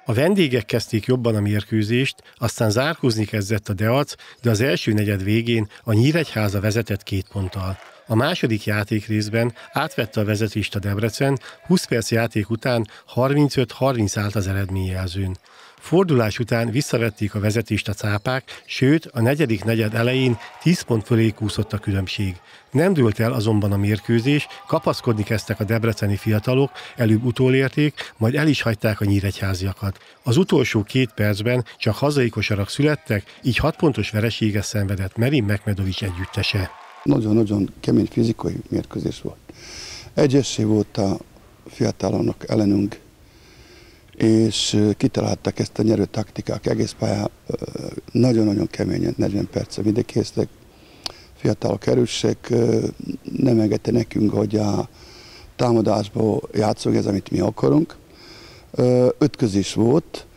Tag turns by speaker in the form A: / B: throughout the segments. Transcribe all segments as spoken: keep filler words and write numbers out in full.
A: A vendégek kezdték jobban a mérkőzést, aztán zárkózni kezdett a Deac, de az első negyed végén a Nyíregyháza vezetett két ponttal. A második játékrészben átvette a vezetést a Debrecen, húsz perc játék után harmincöt harminc állt az eredményjelzőn. Fordulás után visszavették a vezetést a cápák, sőt a negyedik negyed elején tíz pont fölé kúszott a különbség. Nem dőlt el azonban a mérkőzés, kapaszkodni kezdtek a debreceni fiatalok, előbb utolérték, majd el is hagyták a nyíregyháziakat. Az utolsó két percben csak hazai kosarak születtek, így hat pontos vereséget szenvedett Merin Mekmedovics együttese.
B: Nagyon-nagyon kemény fizikai mérkőzés volt. Egyesség volt a fiataloknak ellenünk, és kitalálták ezt a nyerő taktikák, egész pályán nagyon-nagyon keményen, negyven percre vidékéztek. Fiatalok erősek, nem engedte nekünk, hogy a támadásból játszunk, ez amit mi akarunk. Ötközés volt.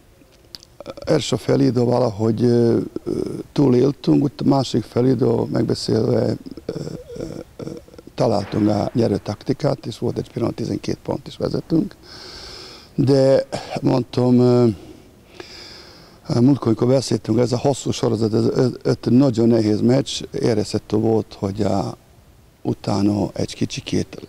B: Első felidő valahogy túléltünk, a másik felidő megbeszélve találtunk a nyerő taktikát, és volt egy pillanat, tizenkét pont is vezetünk. De mondtam, múltkor, amikor beszéltünk, ez a hosszú sorozat, ez, ez, ez nagyon nehéz meccs, érezhető volt, hogy a, utána egy kicsikét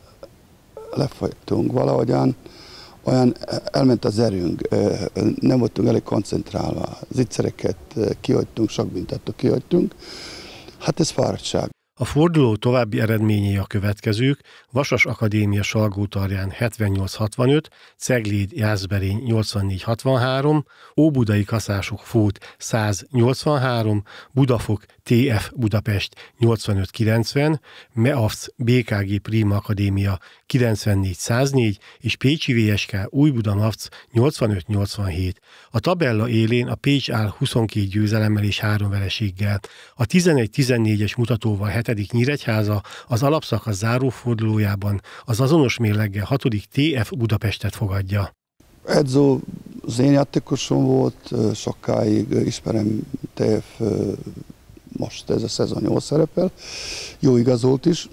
B: lefolytunk valahogyan, olyan elment az erőnk, nem voltunk elég koncentrálva, zicsereket kihagytunk, sok büntetőt kihagytunk, hát ez fáradtság.
A: A forduló további eredményei a következők: Vasas Akadémia Salgótarján hetvennyolc hatvanöt, Cegléd Jászberény nyolcvannégy hatvanhárom, Óbudai Kaszások Fót száz nyolcvanhárom, Budafok té ef Budapest nyolcvanöt kilencven, Meavc bé ká gé Prima Akadémia kilencvennégy száznégy és Pécsi vé es ká Újbuda-Mavc nyolcvanöt nyolcvanhét. A tabella élén a Pécs áll huszonkét győzelemmel és három vereséggel. A tizenegy tizennégyes mutatóval hetedik Nyíregyháza, az alapszakasz zárófordulójában az azonos mérleggel hatodik té ef Budapestet fogadja.
B: Edzó az én játékosom volt, sokáig ismerem té ef, most ez a szezon jól szerepel, jó igazolt is,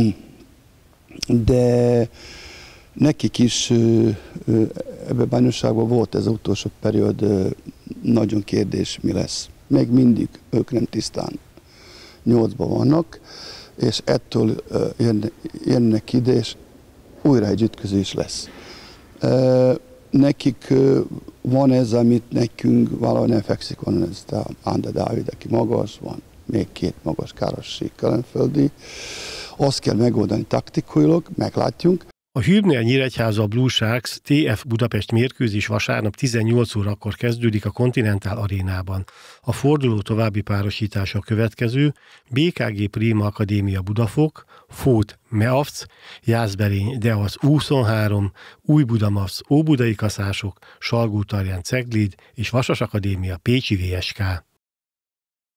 B: de nekik is ebben a bajnokságban volt ez az utolsó periód nagyon kérdés, mi lesz. Még mindig ők nem tisztán nyolcban vannak, és ettől jönnek ide, és újra egy ütközés lesz. Nekik van ez, amit nekünk valahogy nem fekszik, van ez a Ande Dávid, aki magas, van még két magas Károssi Kelenföldi. Azt kell megoldani taktikailag, meglátjunk.
A: A Hübner Nyíregyháza Blue Sharks té ef Budapest mérkőzés vasárnap tizennyolc órakor kezdődik a Continental Arénában. A forduló további párosítása a következő: bé ká gé Prima Akadémia Budafok, Fót Meavc, Jászberény Deac huszonhárom, Újbuda-Mavc Óbudai Kaszások, Salgótarján Cegléd és Vasas Akadémia Pécsi vé es ká.